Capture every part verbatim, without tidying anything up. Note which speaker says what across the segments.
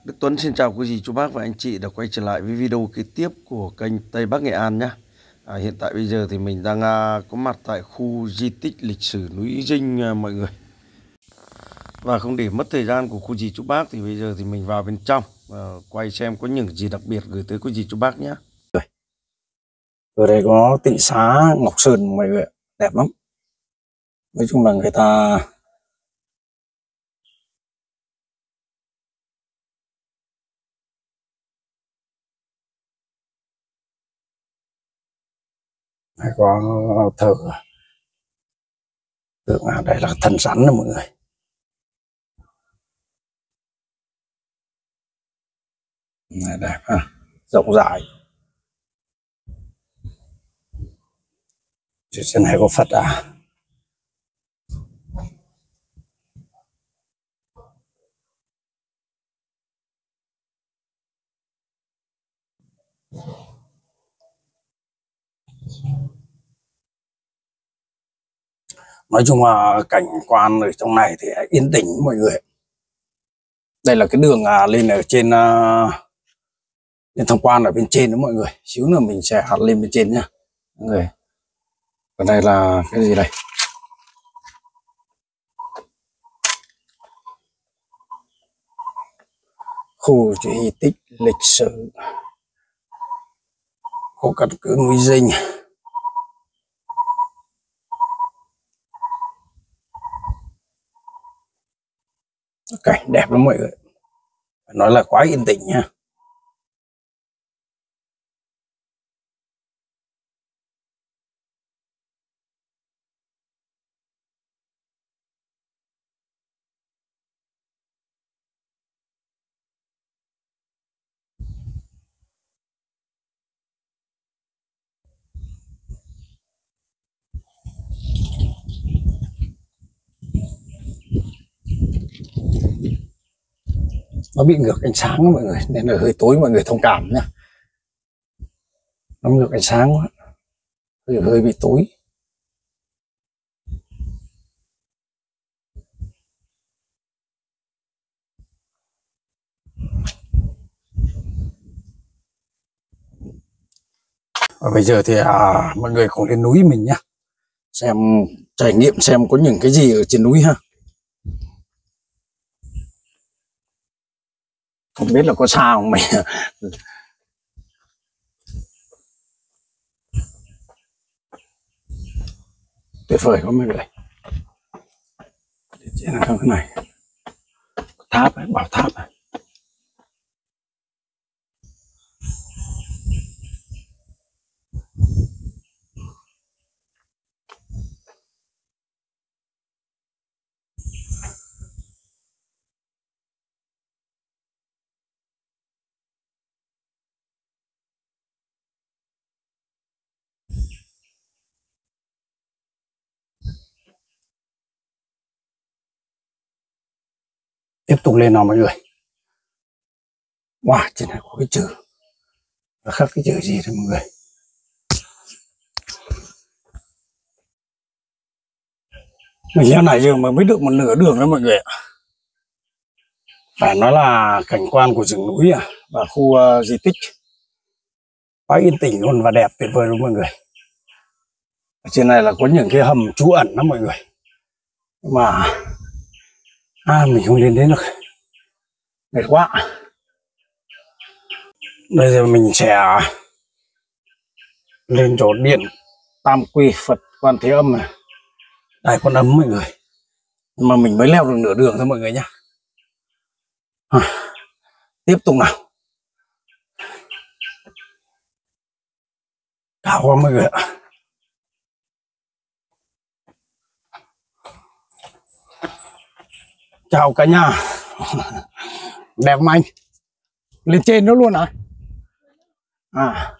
Speaker 1: Đức Tuấn xin chào quý dì, chú bác và anh chị đã quay trở lại với video kế tiếp của kênh Tây Bắc Nghệ An nhé. À, hiện tại bây giờ thì mình đang à, có mặt tại khu di tích lịch sử núi Dinh à, mọi người. Và không để mất thời gian của cô dì chú bác thì bây giờ thì mình vào bên trong à, quay xem có những gì đặc biệt gửi tới cô dì chú bác nhé.
Speaker 2: Ở đây có tịnh xá Ngọc Sơn mọi người, đẹp lắm. Nói chung là người ta hay có thờ tượng, à đây là thần rắn đó mọi người. Này đẹp ha, rộng rãi. Trên này có Phật à. Nói chung là cảnh quan ở trong này thì yên tĩnh mọi người. Đây là cái đường à, lên ở trên uh, lên tham quan ở bên trên đó mọi người. Xíu nữa mình sẽ lên bên trên nhá mọi người. Còn đây là cái gì đây? Khu di tích lịch sử khu căn cứ núi Dinh. Cảnh đẹp lắm mọi người, nói là quá yên tĩnh nha. Nó bị ngược ánh sáng đó mọi người, nên là hơi tối, mọi người thông cảm nhé. Nó ngược ánh sáng quá, hơi, hơi bị tối. Và bây giờ thì à, mọi người cùng lên núi mình nhé, xem trải nghiệm xem có những cái gì ở trên núi ha. Không biết là có sao không mày. Tuyệt vời quá mọi người. Trên là cái này tháp ấy, bảo tháp này. Tiếp tục lên nào mọi người. Wow, trên này có cái chữ, và khắc cái chữ gì đấy mọi người. Mình leo này giờ mà mới được một nửa đường đó mọi người ạ. Phải nói là cảnh quan của rừng núi à, và khu uh, di tích quá yên tĩnh luôn và đẹp tuyệt vời luôn mọi người. Ở trên này là có những cái hầm trú ẩn đó mọi người, nhưng mà à, mình không lên đến được, mệt quá. Bây giờ mình sẽ lên chỗ điện Tam Quy Phật Quan Thế Âm này, Đài Quan Âm mọi người, nhưng mà mình mới leo được nửa đường thôi mọi người nhá. À, tiếp tục nào. Cao quá mọi người ạ. Chào cả nhà. Đẹp không anh? Lên trên đó luôn à? À,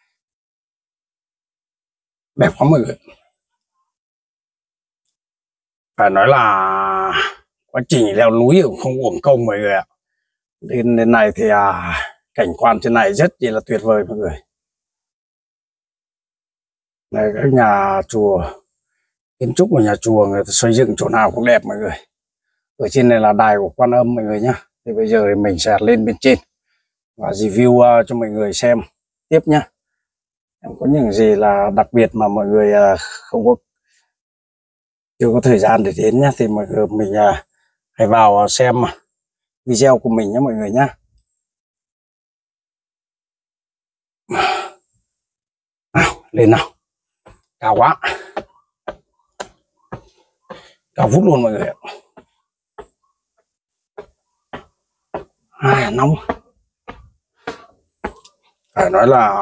Speaker 2: đẹp quá mọi người. Phải nói là quá trình leo núi cũng không uổng công mọi người ạ. Lên đến này thì à, cảnh quan trên này rất là tuyệt vời mọi người. Này các nhà chùa, kiến trúc của nhà chùa người ta xây dựng chỗ nào cũng đẹp mọi người. Ở trên này là đài của Quan Âm mọi người nhá. Thì bây giờ thì mình sẽ lên bên trên và review uh, cho mọi người xem tiếp nhá. Em có những gì là đặc biệt mà mọi người uh, không có chưa có thời gian để đến nhá, thì mọi người mình uh, hãy vào uh, xem video của mình nhé mọi người nhá. Nào, lên nào. Cao quá. Cao vút luôn mọi người ạ. À, nóng. Phải nói là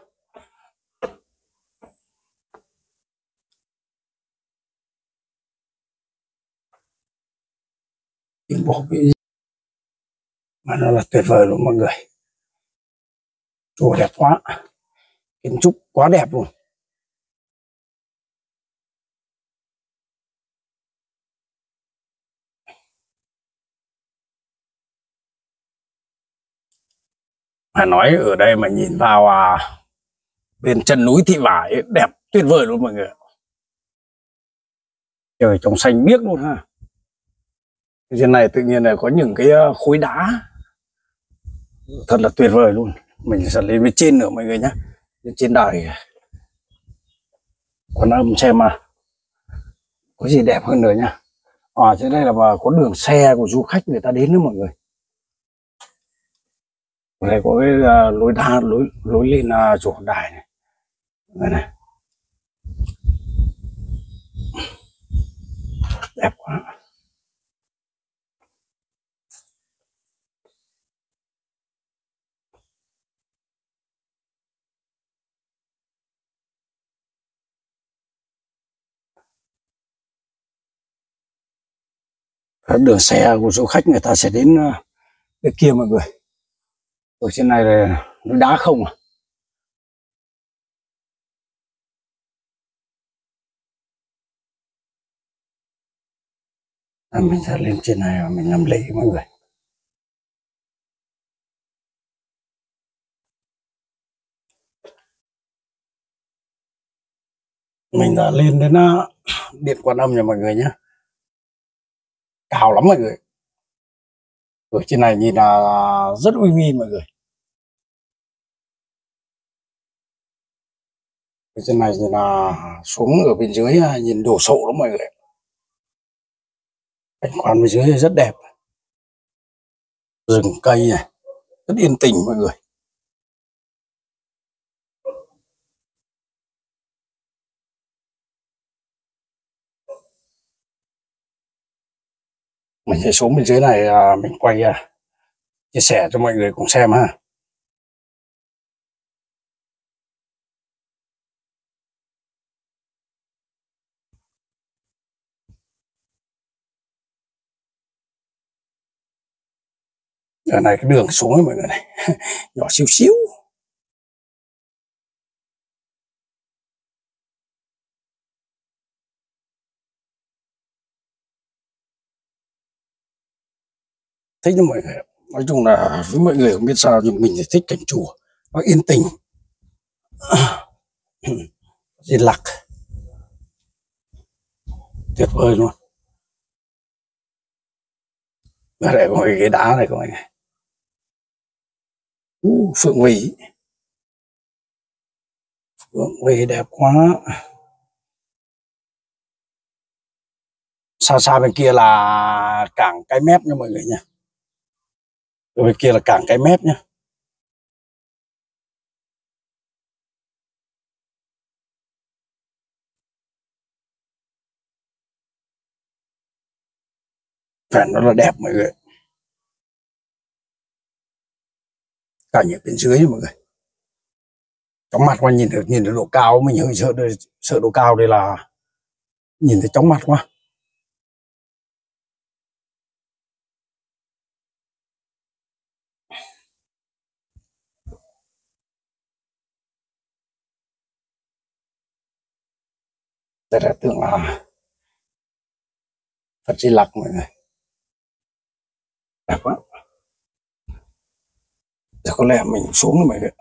Speaker 2: bộ bị mà nó là tuyệt vời luôn mọi người. Chùa đẹp quá, kiến trúc quá đẹp luôn. Mà nói ở đây mà nhìn vào à, bên chân núi Thị Vải đẹp tuyệt vời luôn mọi người. Trời trông xanh biếc luôn ha. Trên này tự nhiên là có những cái khối đá thật là tuyệt vời luôn. Mình sẽ lên bên trên nữa mọi người nhé. Lên trên đài Quan Âm xem mà có gì đẹp hơn nữa nhá. À, trên đây là có đường xe của du khách người ta đến nữa mọi người. Ở đây có cái uh, lối đá lối lối lên uh, chỗ đài này. Đây này. Đẹp quá. Đường xe của du khách người ta sẽ đến uh, bên kia mọi người. Ở trên này là núi đá không à. À, mình sẽ lên trên này và mình làm lễ mọi người. Mình đã lên đến uh, Điện Quan Âm nha mọi người nhé. Cao lắm mọi người. Ở trên này nhìn là rất uy nghi mọi người. Ở trên này nhìn là xuống ở bên dưới nhìn đổ sộ lắm mọi người. Cảnh quan bên dưới rất đẹp. Rừng cây này, rất yên tĩnh mọi người. Mình sẽ xuống bên dưới này mình quay chia sẻ cho mọi người cùng xem ha. Giờ này cái đường xuống ấy mọi người này nhỏ xíu xíu. Thích lắm mọi người. Nói chung là với mọi người không biết sao nhưng mình thì thích cảnh chùa nó yên tĩnh. Yên lặng tuyệt vời luôn. Ở đây có cái ghế đá này các bạn này. Uh, phượng vĩ. Phượng vĩ đẹp quá. Xa xa bên kia là cảng Cái Mép nha mọi người nha. Ở bên kia là cảng Cái Mép nhá. Cảnh nó là đẹp mọi người. Cảnh ở bên dưới mọi người. Chóng mặt qua nhìn được nhìn được độ cao mình hơi sợ sợ độ cao đây là nhìn thấy chóng mặt quá. Đây là tượng là Phật Di Lặc mọi người. Đẹp quá. Giờ có lẽ mình xuống rồi mọi người.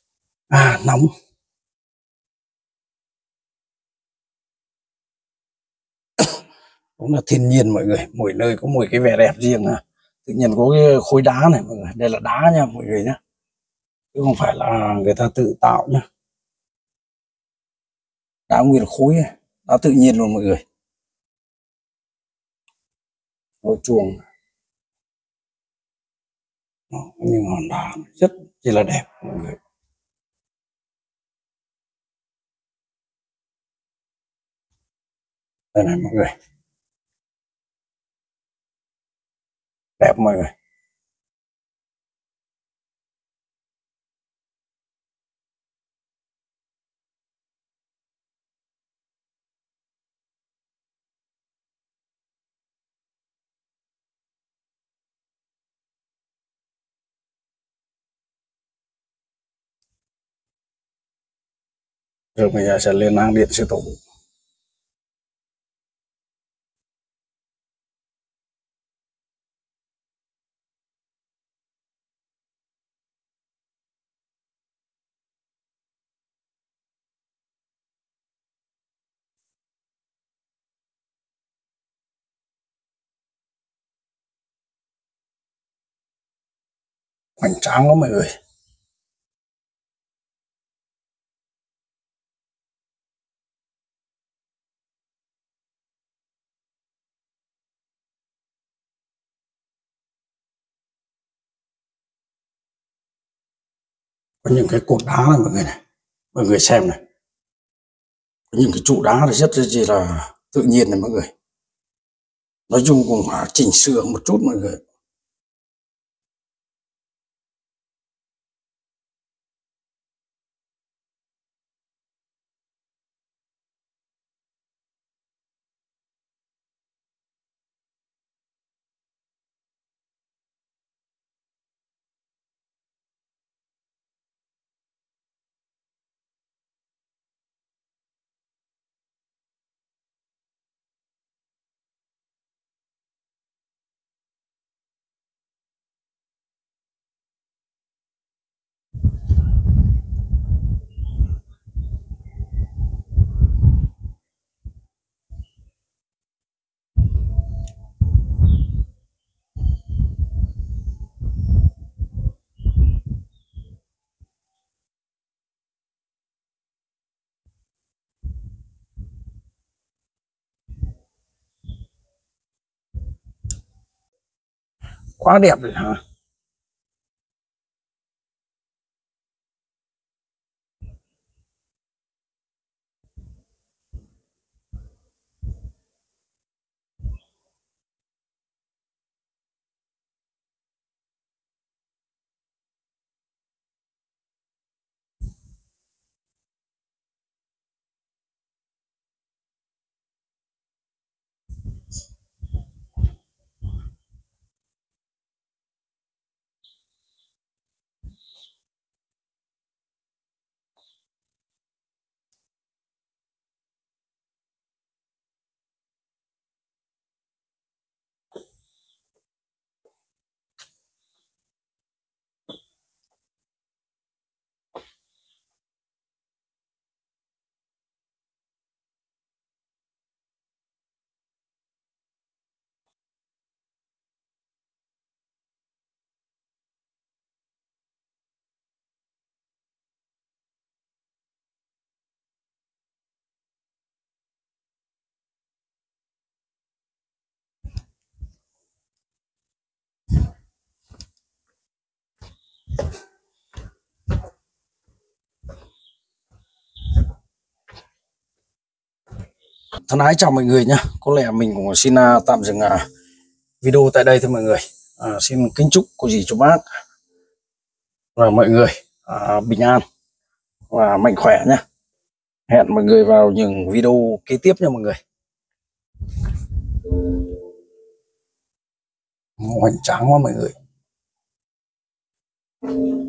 Speaker 2: À nóng. Cũng là thiên nhiên mọi người, mỗi nơi có một cái vẻ đẹp riêng à. Tự nhiên có cái khối đá này mọi người, đây là đá nha mọi người nhé, chứ không phải là người ta tự tạo nhá. Đá nguyên khối này, đá tự nhiên luôn mọi người. Ngôi chuồng những hòn đá rất chỉ là đẹp mọi người. Đây này mọi người, đẹp mọi người. Rồi bây giờ sẽ lên mang điện sư tổ. Hoành tráng lắm mọi người. Có những cái cột đá này mọi người này, mọi người xem này, có những cái trụ đá này rất chỉ là tự nhiên này mọi người. Nói chung cũng phải chỉnh sửa một chút mọi người. Quá đẹp rồi hả? Thân ái chào mọi người nhé. Có lẽ mình cũng xin uh, tạm dừng uh, video tại đây thôi mọi người. Uh, xin kính chúc cô dì chú bác và mọi người uh, bình an và mạnh khỏe nhé. Hẹn mọi người vào những video kế tiếp nha mọi người. Hoành tráng quá mọi người.